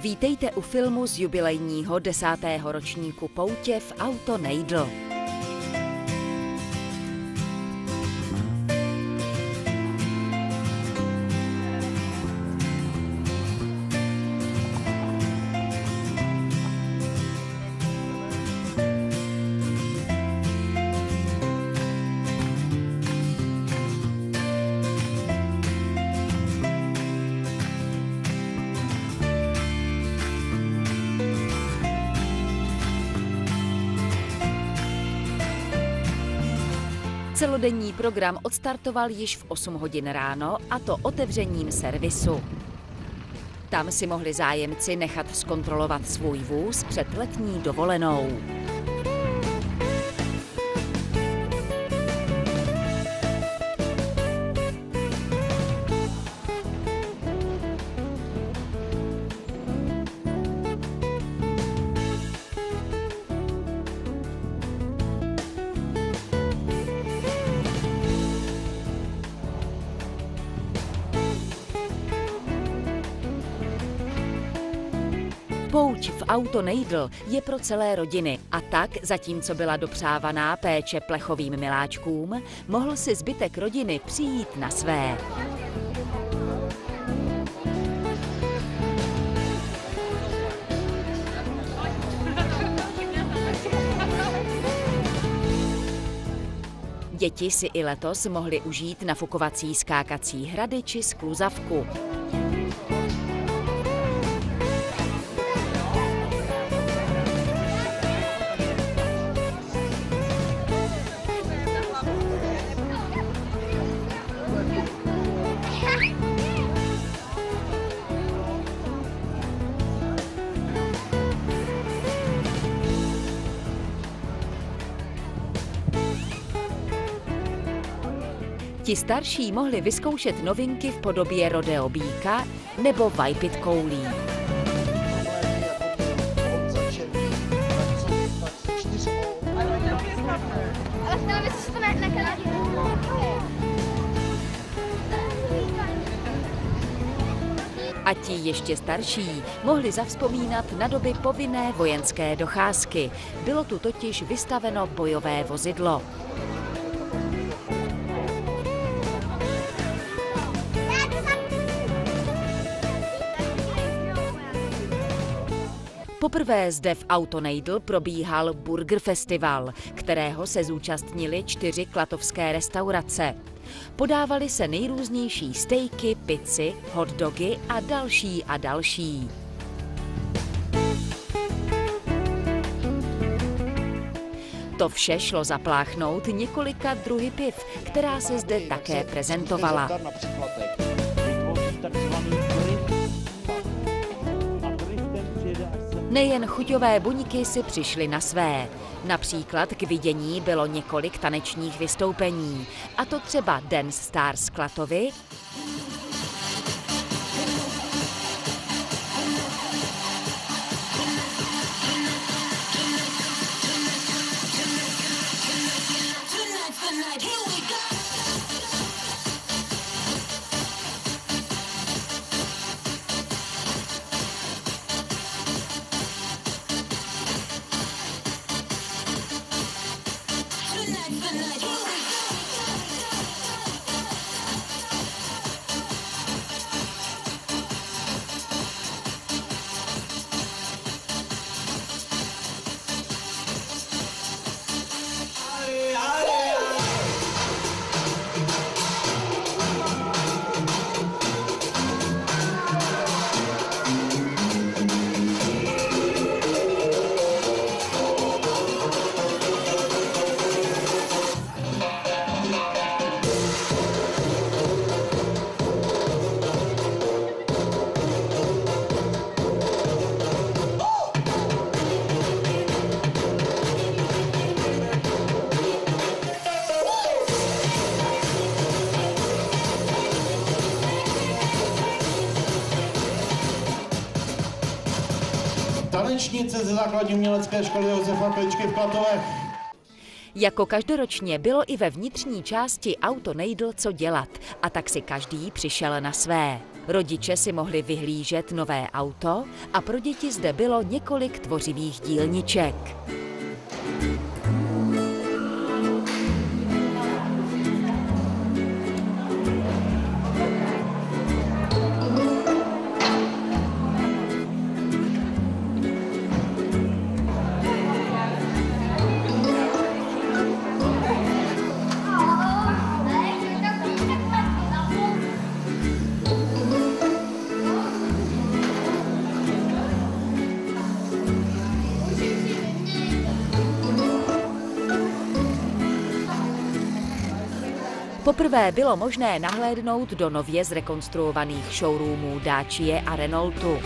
Vítejte u filmu z jubilejního 10. ročníku Poutě v Auto nejdl. Celodenní program odstartoval již v 8 hodin ráno, a to otevřením servisu. Tam si mohli zájemci nechat zkontrolovat svůj vůz před letní dovolenou. Pouť v Auto nejdl je pro celé rodiny a tak, zatímco byla dopřávaná péče plechovým miláčkům, mohl si zbytek rodiny přijít na své. Děti si i letos mohly užít nafukovací skákací hrady či skluzavku. Ti starší mohli vyzkoušet novinky v podobě rodeo býka nebo vajpit koulí. A ti ještě starší mohli zavzpomínat na doby povinné vojenské docházky. Bylo tu totiž vystaveno bojové vozidlo. Poprvé zde v Auto nejdl probíhal Burger Festival, kterého se zúčastnili 4 klatovské restaurace. Podávaly se nejrůznější stejky, pici, hot dogy a další a další. To vše šlo zapláchnout několika druhy piv, která se zde také prezentovala. Nejen chuťové buňky si přišly na své. Například k vidění bylo několik tanečních vystoupení. A to třeba Dance Stars Klatovy, tanečnice ze základní umělecké školy Josefa Kličky v Klatovech. Jako každoročně bylo i ve vnitřní části AutoNeidl co dělat a tak si každý přišel na své. Rodiče si mohli vyhlížet nové auto a pro děti zde bylo několik tvořivých dílniček. Poprvé bylo možné nahlédnout do nově zrekonstruovaných showroomů Dacie a Renaultu.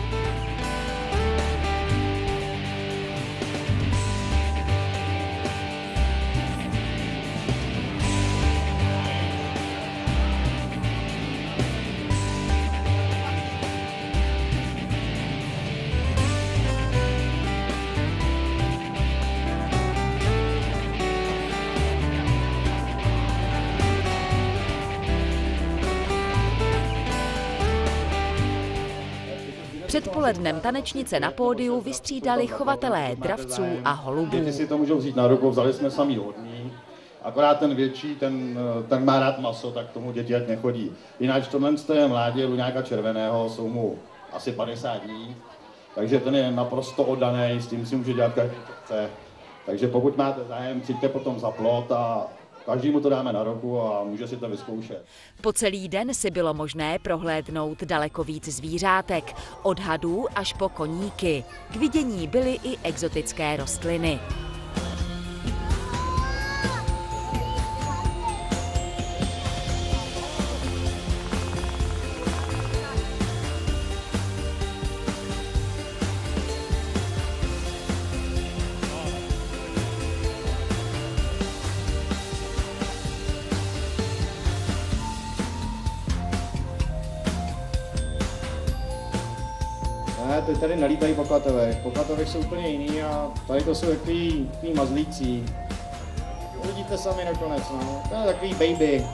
Předpolednem tanečnice na pódiu vystřídali chovatelé dravců a holubů. Děti si to můžou vzít na ruku, vzali jsme samý hodný, akorát ten větší, ten má rád maso, tak tomu děti ať nechodí. Jinak tohle je mládě luňáka červeného, jsou mu asi 50 dní, takže ten je naprosto oddaný, s tím si může dělat každý, co chce. Takže pokud máte zájem, přijďte potom za plot a každému to dáme na ruku a může si to vyzkoušet. Po celý den si bylo možné prohlédnout daleko víc zvířátek, od hadů až po koníky. K vidění byly i exotické rostliny. Ne, tady nelítají po klatovech. Po klatovech jsou úplně jiný a tady to jsou takový mazlící. Uvidíte sami nakonec, no. To je takový baby.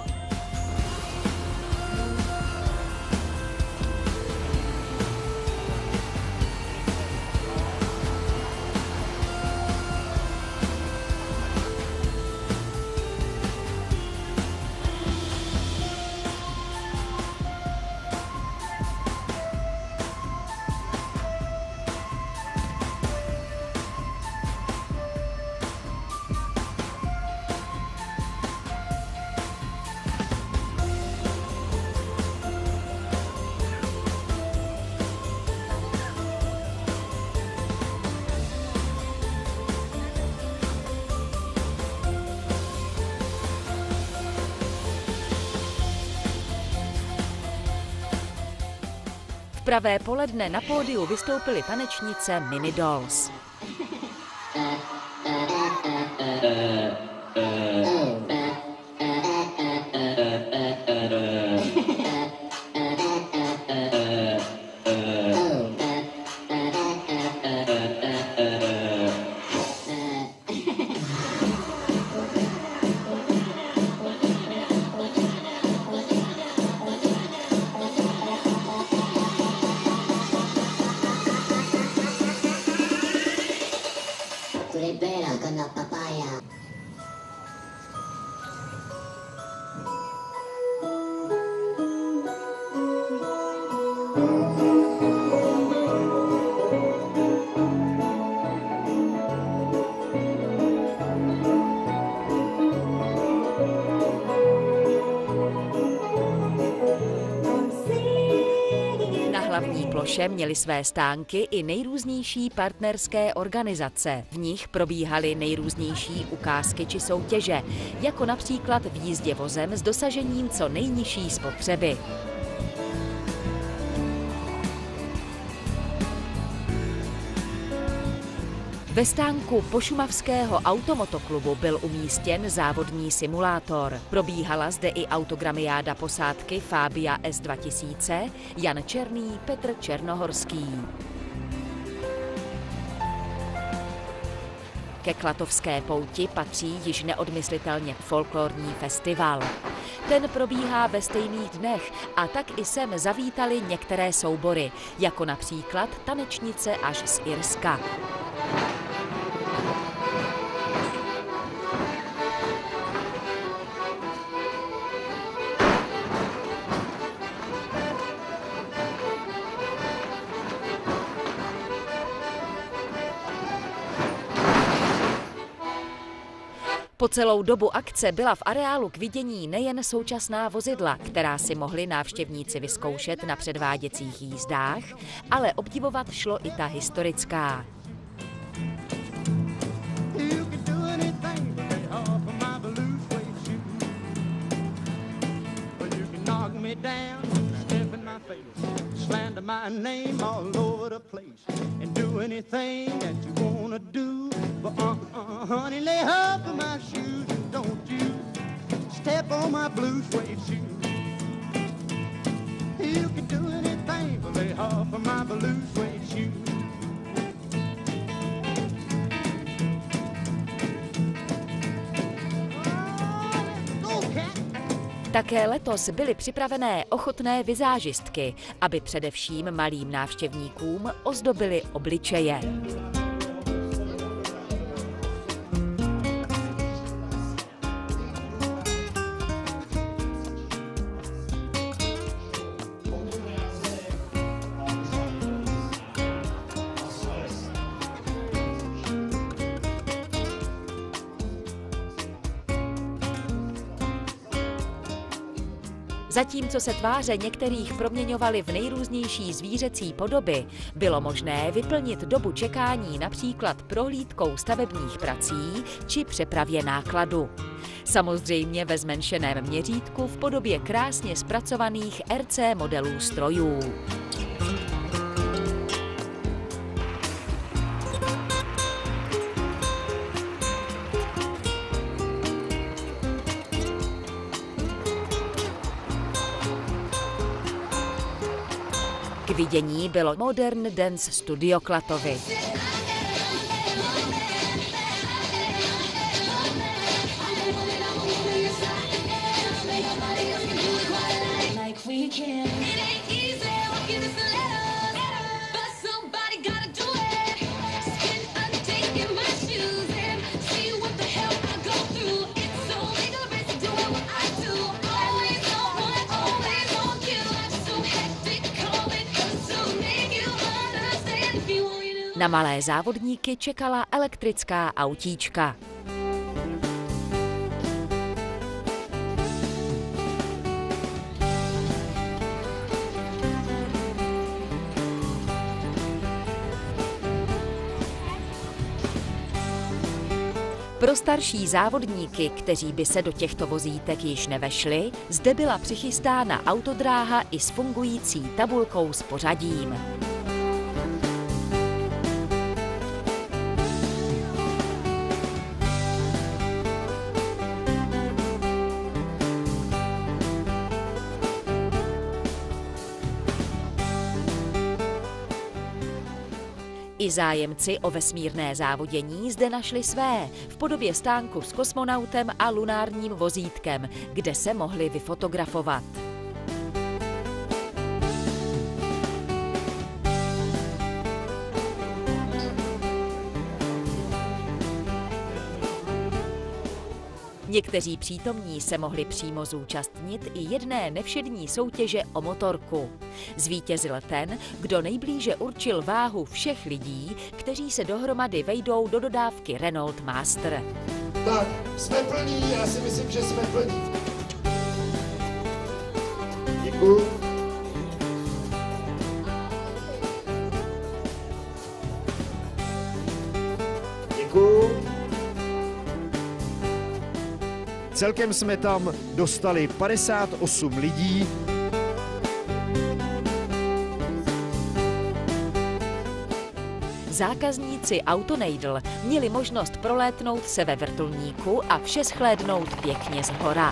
V pravé poledne na pódiu vystoupily tanečnice Mini Dolls. Libera con la papaya. Na hlavní ploše měly své stánky i nejrůznější partnerské organizace. V nich probíhaly nejrůznější ukázky či soutěže, jako například v jízdě vozem s dosažením co nejnižší spotřeby. Ve stánku pošumavského automotoklubu byl umístěn závodní simulátor. Probíhala zde i autogramiáda posádky Fabia S2000, Jan Černý, Petr Černohorský. Ke Klatovské pouti patří již neodmyslitelně folklorní festival. Ten probíhá ve stejných dnech a tak i sem zavítali některé soubory, jako například Tanečnice až z Irska. Po celou dobu akce byla v areálu k vidění nejen současná vozidla, která si mohli návštěvníci vyzkoušet na předváděcích jízdách, ale obdivovat šlo i ta historická. Honey, lay off of my shoes, don't you step on my blue suede shoes. You can do anything, but lay off of my blue suede shoes. Také letos byly připravené ochotné vizážistky, aby především malým návštěvníkům ozdobily obličeje. Zatímco se tváře některých proměňovaly v nejrůznější zvířecí podoby, bylo možné vyplnit dobu čekání například prohlídkou stavebních prací či přepravě nákladu. Samozřejmě ve zmenšeném měřítku v podobě krásně zpracovaných RC modelů strojů. K vidění bylo Modern Dance Studio Klatovy. Na malé závodníky čekala elektrická autíčka. Pro starší závodníky, kteří by se do těchto vozítek již nevešli, zde byla přichystána autodráha i s fungující tabulkou s pořadím. I zájemci o vesmírné závodění zde našli své v podobě stánku s kosmonautem a lunárním vozítkem, kde se mohli vyfotografovat. Někteří přítomní se mohli přímo zúčastnit i jedné nevšední soutěže o motorku. Zvítězil ten, kdo nejblíže určil váhu všech lidí, kteří se dohromady vejdou do dodávky Renault Master. Tak, jsme plní, já si myslím, že jsme plní. Děkuju. Děkuju. Celkem jsme tam dostali 58 lidí. Zákazníci Autonejdl měli možnost prolétnout se ve vrtulníku a vše shlédnout pěkně zhora.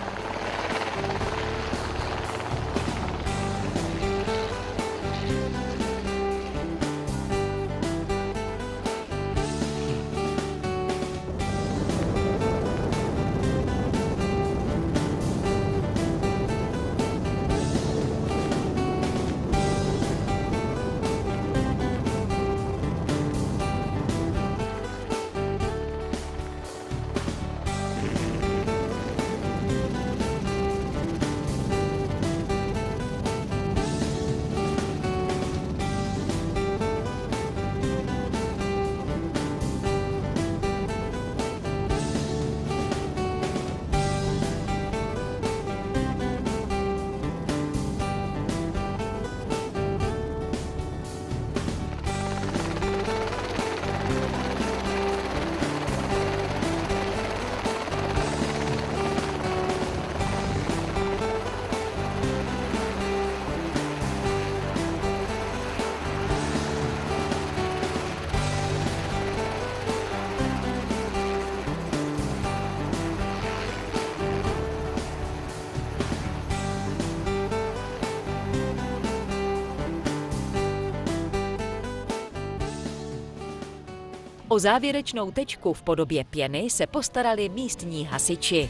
O závěrečnou tečku v podobě pěny se postarali místní hasiči.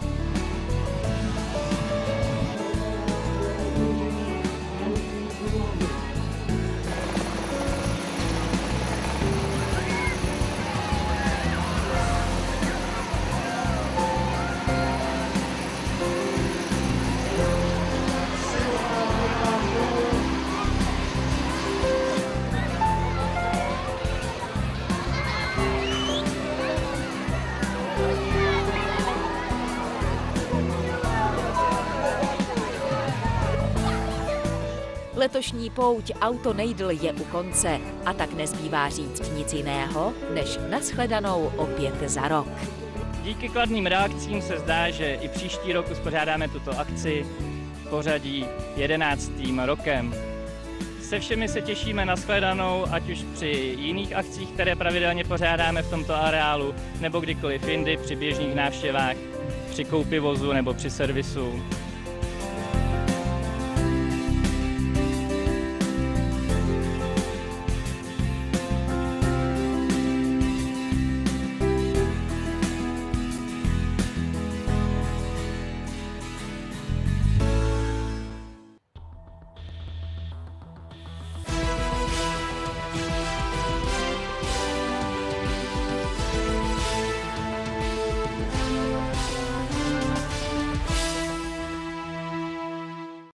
Letošní pouť Autonejdl je u konce a tak nezbývá říct nic jiného, než nashledanou opět za rok. Díky kladným reakcím se zdá, že i příští rok uspořádáme tuto akci v pořadí 11. rokem. Se všemi se těšíme na shledanou, ať už při jiných akcích, které pravidelně pořádáme v tomto areálu, nebo kdykoliv jindy při běžných návštěvách, při koupi vozu nebo při servisu.